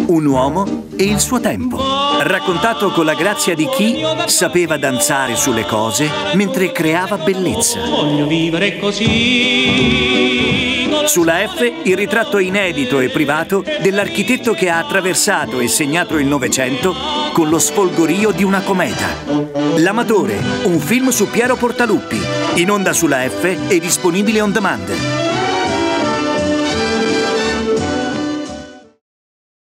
un uomo e il suo tempo. Raccontato con la grazia di chi sapeva danzare sulle cose mentre creava bellezza. Voglio vivere così. Sulla F, il ritratto inedito e privato dell'architetto che ha attraversato e segnato il Novecento con lo sfolgorio di una cometa. L'amatore, un film su Piero Portaluppi, in onda sulla F e disponibile on demand.